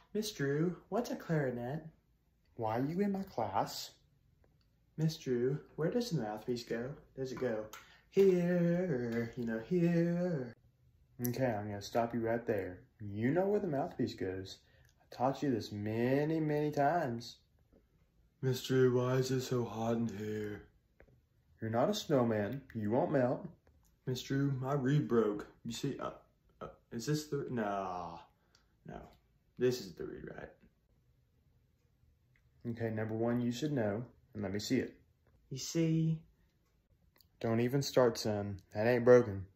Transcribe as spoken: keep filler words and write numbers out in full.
Miss Drew, what's a clarinet? Why are you in my class? Miss Drew, where does the mouthpiece go? Does it go here, you know, here? Okay, I'm going to stop you right there. You know where the mouthpiece goes. I taught you this many, many times. Miss Drew, why is it so hot in here? You're not a snowman. You won't melt. Miss Drew, my reed broke. You see, uh, uh, is this the, nah, no, this is the reed, right? Okay, number one, you should know, and let me see it. You see? Don't even start, son. That ain't broken.